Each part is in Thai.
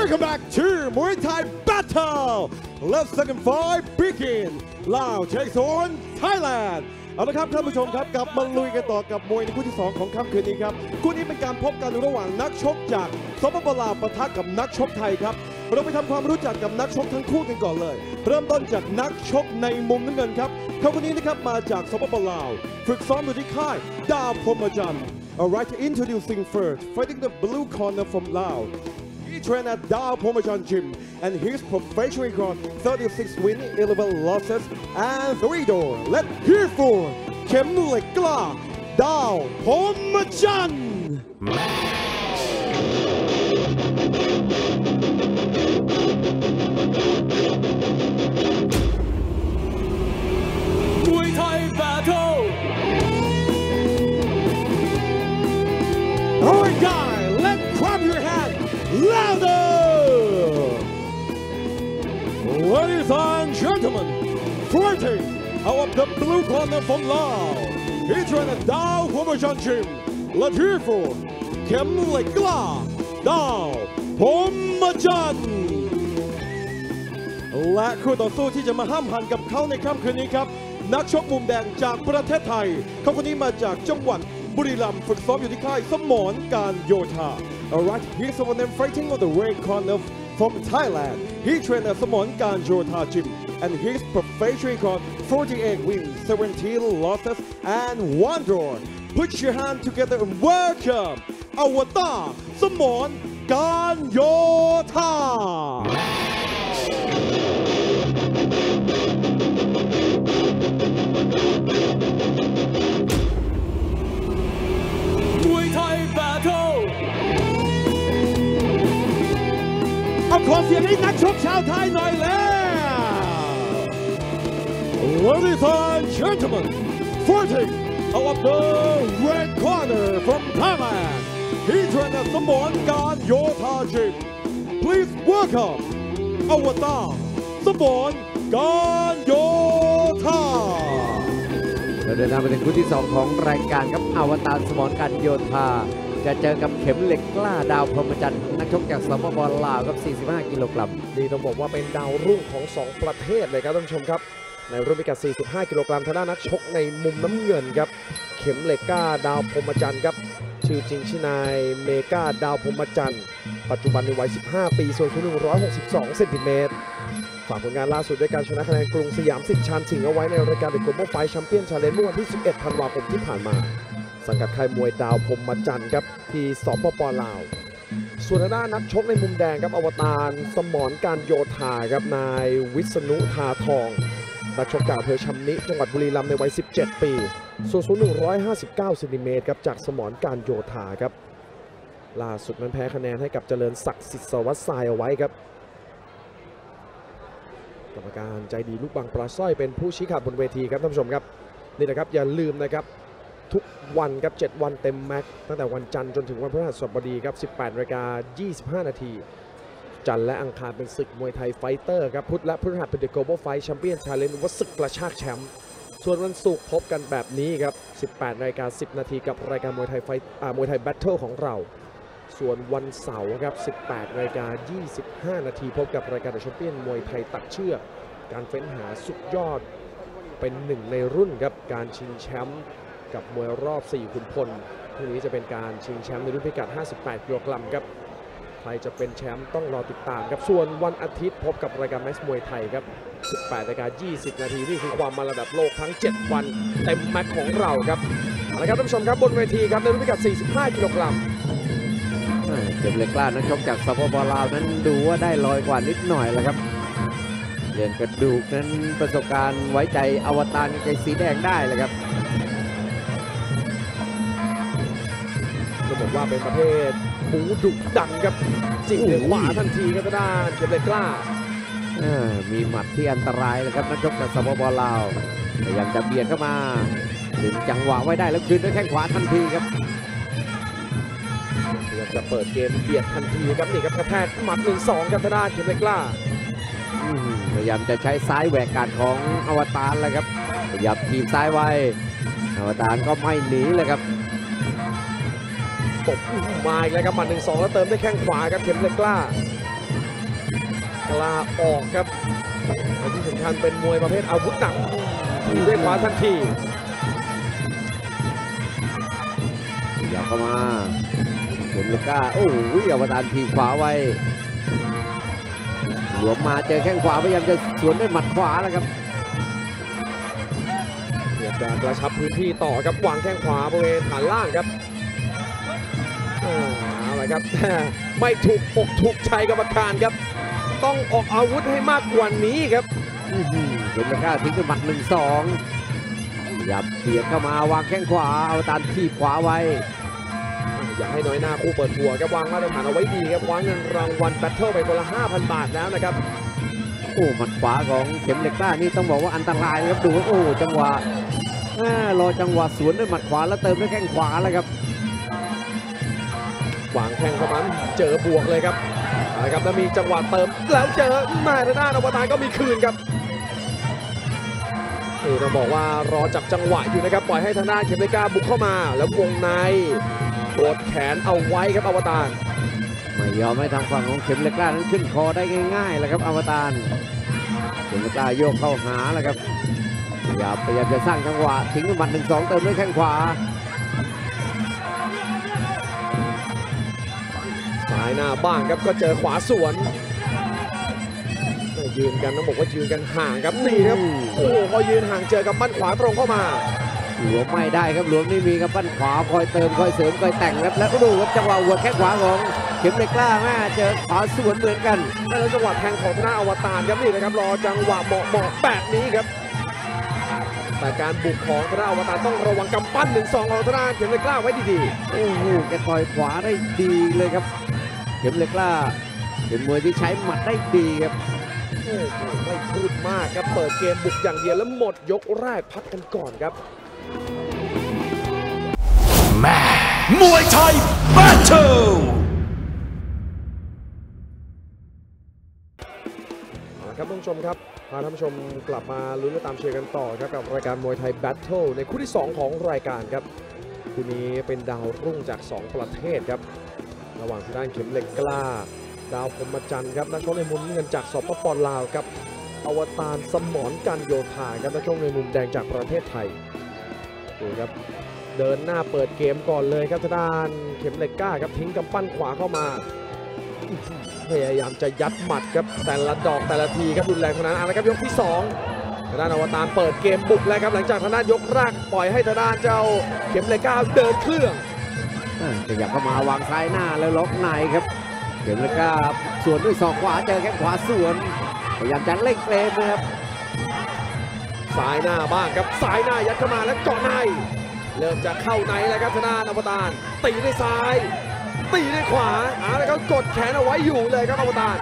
Welcome back to Muay Thai Battle. Let's second fight begin. Lao takes on Thailand. เอาละครับท่านผู้ชมครับกลับมาลุยกันต่อกับมวยในคู่ที่2ของค่ำคืนนี้ครับคู่นี้เป็นการพบกันระหว่างนักชกจากสปป.ลาวปะทะกับนักชกไทยครับเราไปทำความรู้จักกับนักชกทั้งคู่กันก่อนเลยเริ่มต้นจากนักชกในมุมน้ำเงินครับเขาคนนี้นะครับมาจากสปป.ลาวฝึกซ้อมอยู่ที่ค่ายดาวพรหมจันทร์ Alright, introducing first, fighting the blue corner from Laos. He trained at Dao Pomachan Gym and his professional record 36 wins, 11 losses, and 3 draws. Let's hear for Kem Lekla Dao Pomachan. Muay Thai Battle. Alright, guys, let's clap your hands louder. Ladies and gentlemen, fighting out of the blue corner from Laos, he trained at Dao Pomachan Gym. Let's hear for Kem Lekla Dao Pomachan. และคู่ต่อสู้ที่จะมาห้ามหันกับเขาในค่ำคืนนี้ครับนักชกมุมแดงจากประเทศไทยเขาคนนี้มาจากจังหวัดบุรีรัมย์ฝึกซ้อมอยู่ที่ค่ายสมรการโยธา Alright, here's someone them fighting on the red corner from Thailand. He trained at Samon Kan Jota Gym and his professional record 48 wins, 17 losses, and 1 draw. Put your hand together and welcome Avatar Samon Kan Yotha. Muay Thai Battle. เอาขอเสียงให้นักชกชาวไทยหน่อยแล้ว Ladies and gentlemen, fighting out of the red corner from Thailand, he trained at Samon Kan Yotha Gym. Please welcome Avatar Samon Kan Yotha. เราเดินทางไปถึงคู่ที่2ของรายการครับอวตารสมรการโยธาจะเจอกับเข็มเหล็กกล้าดาวพรหมจันทร์นักชกจากสปป.ลาวครับ45กิโลกรัมนี่ต้องบอกว่าเป็นดาวรุ่งของ2ประเทศเลยครับท่านผู้ชมครับในรุ่นพิกัด45กิโลกรัมทางด้านนักชกในมุมน้ำเงินครับเข็มเหล็กกล้าดาวพรหมจันทร์ครับชื่อจริงชื่อนายเมกาดาวพรหมจันทร์ปัจจุบันในวัย15 ปีส่วนสูง162 เซนติเมตรฝากผลงานล่าสุดด้วยการชนะคะแนนกรุงสยามสิทธิ์ชาญสิงห์เอาไว้ในรายการ The Global Fight Champion Challenge เมื่อวันที่11 ธันวาคมที่ผ่านมาสังกัดค่ายมวยดาวพรหมจันทร์ครับที่สปป.ลาวส่วนทางด้านนักชกในมุมแดงครับอวตารสมรการโยธาครับนายวิษณุทาทองนักชกจากอำเภอชำนิจังหวัดบุรีรัมย์ในวัย17 ปีส่วนสูง159 เซนติเมตรครับจากสมรการโยธาครับล่าสุดนั้นแพ้คะแนนให้กับเจริญศักดิ์สิทธิ์สวัสดิ์ทรายเอาไว้ครับกรรมการใจดีลูกบางปลาสร้อยเป็นผู้ชี้ขาดบนเวทีครับท่านผู้ชมครับนี่นะครับอย่าลืมนะครับทุกวันครับ7วันเต็มแม็กตั้งแต่วันจันทร์จนถึงวันพฤหัสบดีครับ 18:25 นาทีจันทร์และอังคารเป็นศึกมวยไทยไฟเตอร์ครับพุธและพฤหัสเป็น The Global Fight Champion Challenge ว่าศึกกระชากแชมป์ส่วนวันศุกร์พบกันแบบนี้ครับ 18:10 นาทีกับรายการมวยไทยมวยไทยแบทเทิลของเราส่วนวันเสาร์ครับ 18:25 นาทีพบกับรายการ The Champion มวยไทยตัดเชือกการเฟ้นหาสุดยอดเป็นหนึ่งในรุ่นครับการชิงแชมป์กับมวยรอบ4ขุนพลทีนี้จะเป็นการชิงแชมป์ในรุ่นพิกัด58กิโลกรัมครับใครจะเป็นแชมป์ต้องรอติดตามครับส่วนวันอาทิตย์พบกับรายการแม็กซ์มวยไทยครับ 18:20 นาทีนี่คือความมาระดับโลกทั้ง7วันเต็มแม็กซ์ของเราครับเอาละครับท่านผู้ชมครับบนเวทีครับในรุ่นพิกัด45กิโลกรัมเข็มเหล็กกล้านักชกจากสปป.ลาวนั้นดูว่าได้ลอยกว่านิดหน่อยแล้วครับเรียนกระดูกนั้นประสบการณ์ไว้ใจอวตารใจสีแดงได้เลยครับจะบอกว่าเป็นประเภทบูดุดันครับจิกด้วยขวาทันทีครับด้านเข็มเหล็กกล้ามีหมัดที่อันตรายเลยครับนักชกจากสปป.ลาวพยายามจะเบียดเข้ามาดึงจังหวะไว้ได้แล้วคืนด้วยแข้งขวาทันทีครับพยายามจะเปิดเกมเบียดทันทีครับนี่ครับกระแทกหมัด 1-2 ครับด้านเข็มเหล็กกล้าพยายามจะใช้ซ้ายแหวกการของอวตารเลยครับพยายามทีมซ้ายไว้อวตารก็ไม่หนีเลยครับตบมาอีกแล้วครับหมัด 1-2 แล้วเติมด้วยแข้งขวาครับเข็มเหล็กกล้ากล้าออกครับและที่สำคัญเป็นมวยประเภทอาวุธหนักที่ด้วยขวาทันทีอยากเข้ามาเข็มเล็กกล้าโอ้โหอวตารทีขวาไว้หลวมมาเจอแข้งขวาพยายามจะสวนด้วยหมัดขวาแล้วครับพยายามจะกระชับพื้นที่ต่อครับวางแข้งขวาบริเวณฐานล่างครับเอาละครับ ไม่ถูกอกถูกใจกรรมการครับต้องออกอาวุธให้มากกว่านี้ครับเข็มเล็กกล้าทิ้งด้วยหมัด 1-2หยับเบียดเข้ามาวางแข้งขวาอวตารทีขวาไว้อยากให้น้อยหน้าคู่เปิดหัวครับวางมาตรฐานเอาไว้ดีครับคว้าเงินรางวัลแบทเทิลไปคนละ 5,000 บาทแล้วนะครับโอ้หมัดขวาของเข็มเหล็กกล้านี่ต้องบอกว่าอันตรายครับดูโอ้จังหวะรอจังหวะสวนด้วยหมัดขวาแล้วเติมด้วยแข้งขวาแล้วครับวางแข้งเข้ามาเจอบวกเลยครับนะครับแล้วมีจังหวะเติมแล้วเจอมาทางด้านอวตารก็มีคืนครับต้องบอกว่ารอจับจังหวะอยู่นะครับปล่อยให้ทางด้านเข็มเหล็กกล้าบุกเข้ามาแล้ววงในกดแขนเอาไว้ครับอวตารไม่ยอมให้ทางฝั่งของเข็มเหล็กกล้านั้นขึ้นคอได้ง่ายๆเลยครับอวตารเข็มเหล็กกล้าโยกเข้าหาแล้วครับพยายามจะสร้างจังหวะทิ้งด้วยหมัด 1-2 เติมด้วยแข้งขวาซ้ายหน้าบ้างครับก็เจอขวาสวนยืนกันต้องบอกว่ายืนกันห่างครับนี่ครับโอ้โหพอยืนห่างเจอกับปั้นขวาตรงเข้ามาหลวมไม่ได้ครับหลวมนี่มีกับปั้นขวาคอยเติมคอยเสริมคอยแต่งครับแล้วก็ดูครับจังหวะหัวแข้งขวาของเข็มเหล็กกล้าแม่เจอขวาสวนเหมือนกันแล้วจังหวะแทงของหน้าอวตารครับนี่นะครับรอจังหวะเหมาะแบบนี้ครับแต่การบุกของธนาอวตารต้องระวังกำปั้น 1-2 ของธนาเข็มเหล็กกล้าไว้ดีๆโอ้โหแกต่อยขวาได้ดีเลยครับเข็มเหล็กกล้าเป็นมวยที่ใช้หมัดได้ดีครับโอ้โหไม่พูดมากครับเปิดเกมบุกอย่างเดียวแล้วหมดยกแรกพักกันก่อนครับแม่มวยไทยแบทเทิลครับท่านผู้ชมครับพาท่านผู้ชมกลับมาลุ้นและตามเชียร์กันต่อครับกับรายการมวยไทยแบทเทิลในคู่ที่2ของรายการครับคู่นี้เป็นดาวรุ่งจาก2ประเทศครับระหว่างทางด้านเข็มเหล็กกล้าดาวพรหมจันทร์ครับนักชกในมุมเงินจากสปป.ลาวครับอวตารสมรกันโยธาครับนักชกในมุมแดงจากประเทศไทยดูครับเดินหน้าเปิดเกมก่อนเลยครับทางด้านเข็มเหล็กกล้าครับทิ้งกำปั้นขวาเข้ามาพยายามจะยัดหมัดครับแต่ละดอกแต่ละทีครับรุนแรงเท่านั้นนะครับยกที่2ทางด้านอวตารเปิดเกมบุกแล้วครับหลังจากทางด้านยกแรกปล่อยให้ทางด้านเจ้าเข็มเหล็กกล้าเดินเครื่องขยับเข้ามาวางซ้ายหน้าแล้วล็อกในครับเข็มเหล็กกล้าสวนด้วยศอกขวาเจอแข้งขวาสวนพยายามจะเล่งเกมนะครับซ้ายหน้าบ้างครับซ้ายหน้ายัดเข้ามาแล้วเกาะในเริ่มจะเข้าในแล้วครับทางด้านอวตารตีด้วยซ้ายตีด้วยขวาแล้วก็กดแขนเอาไว้อยู่เลยครับอวตาร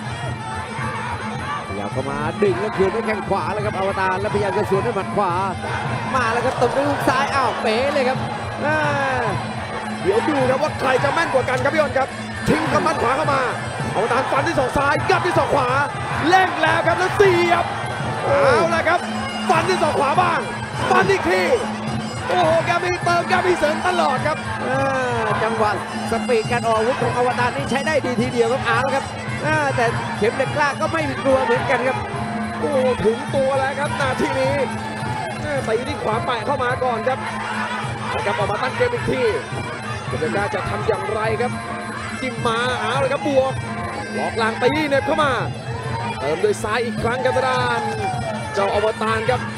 พยายามเข้ามาดึงแล้วคืนด้วยแข้งขวาแล้วครับอวตารแล้วพยายามจะสวนด้วยหมัดขวามาแล้วก็ตบด้วยลูกซ้ายอ้าวเป๋เลยครับเดี๋ยวดูครับว่าใครจะแม่นกว่ากันครับพี่อ้นครับทิ้งกำปั้นขวาเข้ามาอวตารฟันที่ศอกซ้ายยัดที่ศอกขวาเล่งแล้วครับแล้วเสียบเอาละครับฟันที่ศอกขวาบ้างฟันอีกทีโอ้โหแกมีเติมแกมีเสริมตลอดครับจังหวะสปีดการออกอาวุธของอวตารนี่ใช้ได้ดีทีเดียวครับแล้วครับแต่เข็มเหล็กกล้าก็ไม่กลัวเหมือนกันครับโอ้ถึงตัวแล้วครับนาทีนี้ตีที่ขวาแปะเข้ามาก่อนครับออกมาตั้งเกมอีกทีเข็มเหล็กกล้าจะทำอย่างไรครับจิ้มมาเลยครับบวกล็อกหลังตีเน็บเข้ามาเติมด้วยซ้ายอีกครั้งครับด้านเจ้าอวตารครับ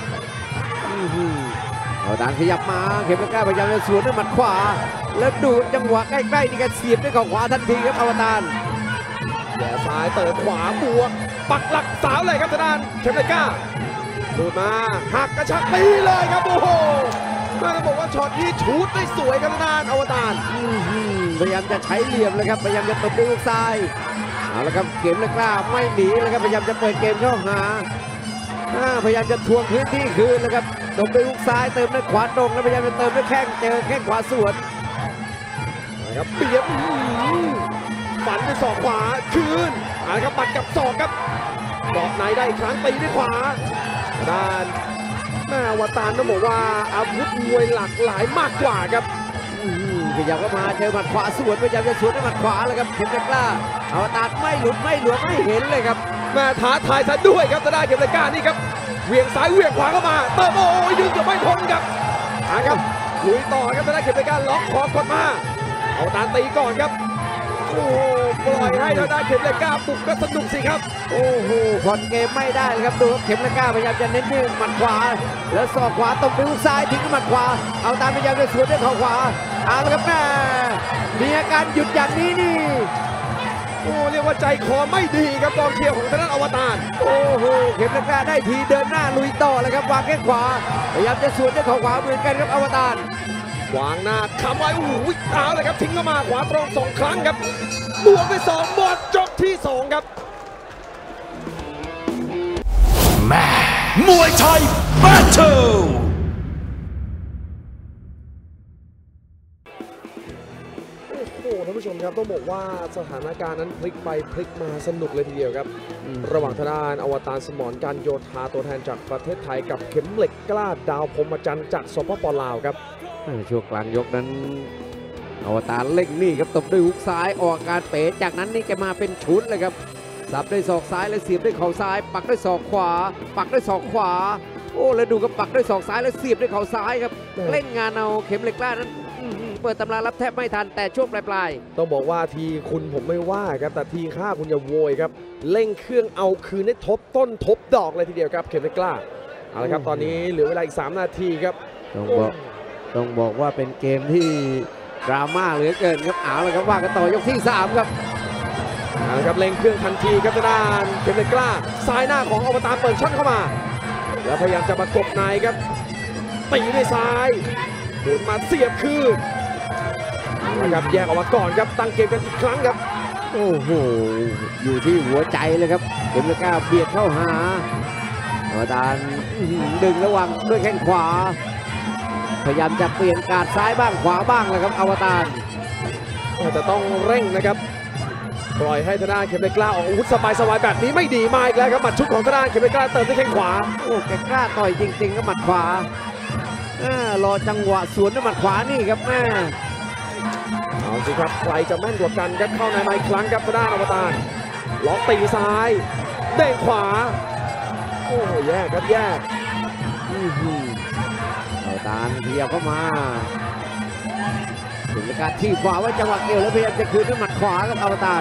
อวตารขยับมาเข็มเหล็กกล้าพยายามจะสวนด้วยหมัดขวาแล้วดูจังหวะใกล้ๆนี่ก็เสียบด้วยเข่าขวาทันทีครับอวตารแย่ซ้ายเติมขวาบวกปักหลักสาวเลยครับด้านเข็มเหล็กกล้าดูมาหักกระชักตีเลยครับโอ้โหต้องบอกว่าช็อตนี้ชูดได้สวยครับด้านอวตารพยายามจะใช้เหลี่ยมเลยครับพยายามจะตบด้วยลูกซ้ายเอาละครับเข็มเหล็กกล้าไม่หนีเลยครับพยายามจะเปิดเกมเข้าหาพยายามจะทวงพื้นที่คืนนะครับตบด้วยลูกซ้ายเติมด้วยขวาตรงแล้วพยายามจะเติมด้วยแข้งเจอแข้งขวาสวนนะครับเปียบฝันด้วยศอกขวาคืนนะครับปัดกับศอกครับดอกในได้อีกครั้งตีด้วยขวาด้านอวตารต้องบอกว่าอาวุธมวยหลากหลายมากกว่าครับขยับเข้ามาเจอหมัดขวาสวนพยายามจะสวนด้วยหมัดขวาเลยครับเข็มเหล็กกล้าอวตารไม่หลุดไม่หลวมไม่เห็นเลยครับแม่ท้าทายซะด้วยครับจะได้เข็มเหล็กกล้านี่ครับเหวี่ยงซ้ายเหวี่ยงขวาเข้ามาเติมโอ้ยดึงจะไม่พ้นครับครับลุยต่อครับจะได้เข็มเหล็กกล้าล็อกคอกดมาเอาตาตีก่อนครับโอ้ปล่อยให้เราได้เข็มเหล็กกล้าบุกก็สนุกสิครับโอ้โหผ่อนเกมไม่ได้เลยครับดูครับเข็มเหล็กกล้าพยายามจะเน้นที่หมัดขวาแล้วศอกขวาตบด้วยฮุกซ้ายทิ้งด้วยหมัดขวาเอาตามพยายามจะสวนด้วยเข่าขวาเอาละครับแม่มีอาการหยุดอย่างนี้นี่โอ้เรียกว่าใจคอไม่ดีครับกองเชียร์ของทางด้านอวตารโอ้โหเข็มเหล็กกล้าได้ทีเดินหน้าลุยต่อเลยครับวางแข้งขวาพยายามจะสวนด้วยเข่าขวาเหมือนกันครับอวตารวางหน้าคำไว้โอ้โหเอาเลยครับทิ้งเข้ามาขวาตรง2 ครั้งครับบวกไป2หมดจบที่2ครับแม่มวยไทยแบทเทิลโอ้โหท่านผู้ชมครับต้องบอกว่าสถานการณ์นั้นพลิกไปพลิกมาสนุกเลยทีเดียวครับระหว่างทางด้านอวตารสมรการโยธาตัวแทนจากประเทศไทยกับเข็มเหล็กกล้าดาวพรหมจันทร์จากสปป.ลาวครับช่วงกลางยกนั้นอวตารเล่งนี่ครับตบด้วยฮุกซ้ายออกอาการเป๋จากนั้นนี่แกมาเป็นชุดเลยครับสับด้วยศอกซ้ายแล้วเสียบด้วยเข่าซ้าย ปักด้วยศอกขวา ปักด้วยศอกขวาโอ้แล้วดูกับปักด้วยศอกซ้ายแล้วเสียบด้วยเข่าซ้ายครับเล่นงานเอาเข็มเหล็กกล้านั้นเปิดตำรารับแทบไม่ทันแต่ช่วงปลายๆต้องบอกว่าทีคุณผมไม่ว่าครับแต่ทีข้าคุณอย่าโวยครับเร่งเครื่องเอาคืนให้ทบต้นทบดอกเลยทีเดียวครับเข็มเหล็กกล้าเอาละครับตอนนี้เหลือเวลาอีก3 นาทีครับต้องบอกว่าเป็นเกมที่ดราม่าเหลือเกินครับเอาละครับว่ากันต่อยกที่3ครับเอาละครับเร่งเครื่องทันทีครับทางด้านเข็มเหล็กกล้าซ้ายหน้าของอวตารเปิดช่องเข้ามาแล้วพยายามจะประกบในครับตีด้วยซ้ายหมุนมาเสียบคืนนะครับแยกออกมาก่อนครับตั้งเกมกันอีกครั้งครับโอ้โหอยู่ที่หัวใจเลยครับเข็มเหล็กกล้าเบียดเข้าหาอวตารดึงระวังด้วยแข้งขวาพยายามจะเปลี่ยนการซ้ายบ้างขวาบ้างเลยครับอวตารแต่ต้องเร่งนะครับปล่อยให้ทางด้านเข็มเหล็กกล้าออกอาวุธสบายๆแบบนี้ไม่ดีมาอีกแล้วครับหมัดชุดของทางด้านเข็มเหล็กกล้าเติมด้วยแข้งขวาโอ้แกกล้าต่อยจริงๆครับหมัดขวารอจังหวะสวนด้วยหมัดขวานี่ครับแม่เอาสิครับใครจะแม่นกว่ากันครับเข้าในมาอีกครั้งครับทางด้านอวตารล็อกตีซ้ายเด้งขวาโอ้โหแยกครับแยกอวตารเทียบเข้ามาถึงการที่ขวาไว้จังหวะเกี่ยวแล้วพยายามจะคืนด้วยหมัดขวาครับอวตาร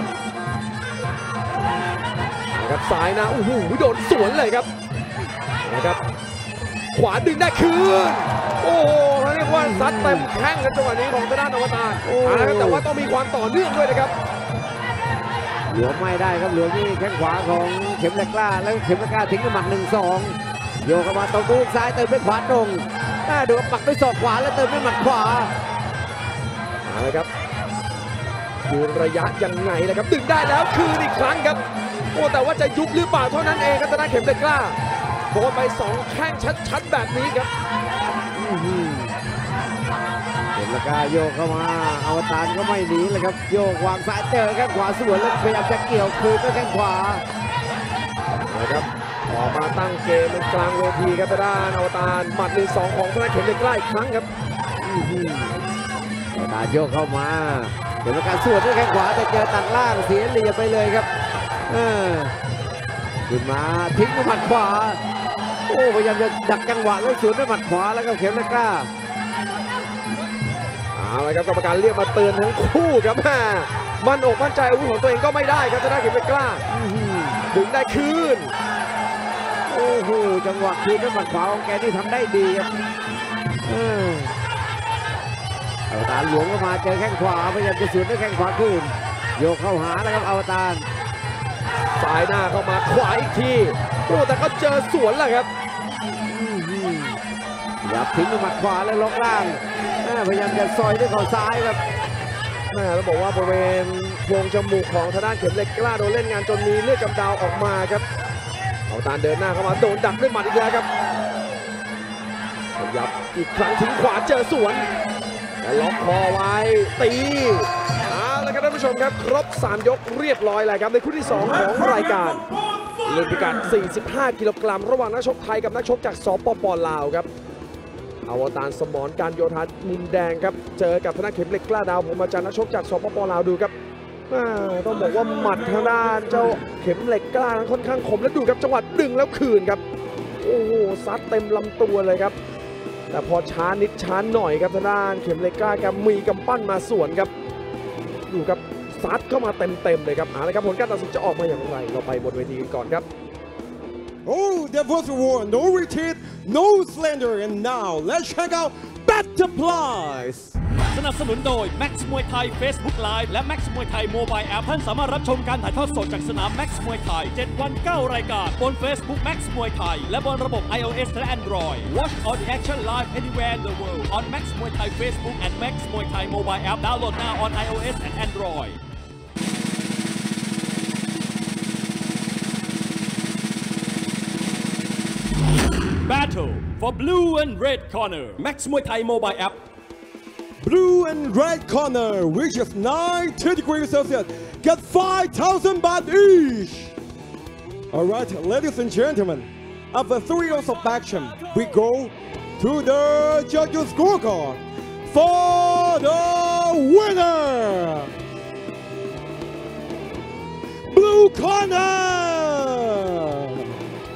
นะครับซ้ายนะโอ้โหโดนสวนเลยครับนะครับขวาดึงได้คืนโอ้โหเรียกว่าซัดเต็มแข้งกันจังหวะนี้ของทางด้านอวตารนะครับแต่ว่าต้องมีความต่อเนื่องด้วยนะครับหลวมไม่ได้ครับหลวมนี่แข้งขวาของเข็มเหล็กกล้าแล้วเข็มเหล็กกล้าทิ้งด้วยหมัด1-2โยกเข้ามาตบด้วยซ้ายเติมด้วยขวาตรงดูปักด้วยศอกขวาแล้วเติมด้วยหมัดขวาเอาละครับยืนระยะยังไงนะครับดึงได้แล้วคืนอีกครั้งครับโอ้แต่ว่าจะยุบหรือเปล่าเท่านั้นเองครับทางด้านเข็มเหล็กกล้าโดนไป2 แข้งชัดๆแบบนี้ครับเข็มเหล็กกล้าโยกเข้ามาอวตารก็ไม่หนีเลยครับโยกวางซ้ายเจอแข้งขวาสวนแล้วพยายามจะเกี่ยวคืนด้วยแข้งขวานะครับออกมาตั้งเกมเป็นกลางเวทีครับทางด้านอวตารหมัด1-2ของทางด้านเข็มเหล็กกล้าอีกครั้งครับอวตารโยกเข้ามาเข็มเหล็กกล้าสวนด้วยแข้งขวาแต่เจอตัดล่างเสียเหลี่ยมไปเลยครับขึ้นมาทิ้งด้วยหมัดขวาโอ้พยายามจะดักจังหวะแล้วสวนด้วยหมัดขวาแล้วก็เข็มเหล็กกล้าเอาละครับกรรมการเรียกมาเตือนทั้งคู่ครับแม่มั่นอกมั่นใจอาวุธของตัวเองก็ไม่ได้ครับทางด้านเข็มเหล็กกล้าดึงได้คืนโอ้โหจังหวะคืนด้วยหมัดขวาของแกที่ทำได้ดีครับอวตารหลวงเข้ามาเจอแข้งขวาพยายามจะสวนด้วยแข้งขวาคืนโยกเข้าหาแล้วครับอวตารซ้ายหน้าเข้ามาขวาอีกทีโอ้แต่ก็เจอสวนแหละครับอย่าทิ้งด้วยหมัดขวาแล้วล็อกล่างพยายามจะซอยด้วยเข่าซ้ายครับแม่ต้องบอกว่าบริเวณโพรงจมูกของทางด้านเข็มเหล็กกล้าโดนเล่นงานจนมีเลือดกำเดาออกมาครับเอาตาเดินหน้าเข้ามาโดนดักด้วยหมัดอีกแล้วครับขยับอีกครั้งทิ้งขวาเจอสวนแล้วล็อกคอไว้ตีเอาละครับท่านผู้ชมครับครบ3 ยกเรียบร้อยแล้วครับในคู่ที่ 2 ของรายการรุ่นพิกัด45 กิโลกรัมระหว่างนักชกไทยกับนักชกจากสปป.ลาวครับอวตารสมรการโยธามุมแดงครับเจอกับธนาเข็มเหล็กกล้าดาวผมอาจารย์นักชกจากสปป.ลาวดูครับต้องบอกว่าหมัดทางด้านเจ้าเข็มเหล็กกล้านั้นค่อนข้างคมแล้วดูครับจังหวะดึงแล้วคืนครับโอ้โหซัดเต็มลำตัวเลยครับแต่พอช้านิดช้าหน่อยครับทางด้านเข็มเหล็กกล้าแกมีกำปั้นมาสวนครับดูครับซัดเข้ามาเต็มเลยครับเอาละครับผลการตัดสินจะออกมาอย่างไรเราไปบนเวทีกันก่อนครับ Oh, that was a war. No retreat, no slender. And now let's check out Better Price. สนับสนุนโดย Max มวยไทย Facebook Live และ Max มวยไทย Mobile App ท่านสามารถรับชมการถ่ายทอดสดจากสนาม Max มวยไทย 7 วัน 9 รายการบน Facebook Max มวยไทยและบนระบบ iOS และ Android Watch all the action live anywhere in the world on Max มวยไทย Facebook and Max มวยไทย Mobile App download now on iOS and Android Battle for blue and red corner Max มวยไทย Mobile App Blue and red corner, which is 90 degrees Celsius, get 5,000 baht each. All right, ladies and gentlemen, after 3 rounds of action, we go to the judges' scorecard for the winner. Blue corner.